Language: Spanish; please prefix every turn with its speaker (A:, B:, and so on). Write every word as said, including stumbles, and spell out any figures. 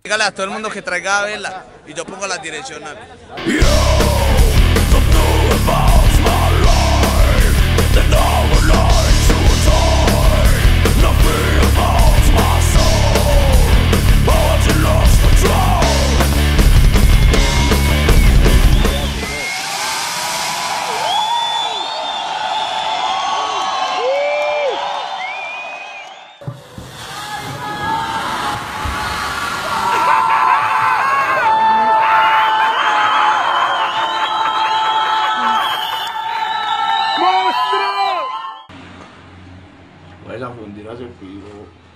A: Dígale a todo el mundo que traiga vela y yo pongo la direccional.
B: Vaya a fundir a ese piro.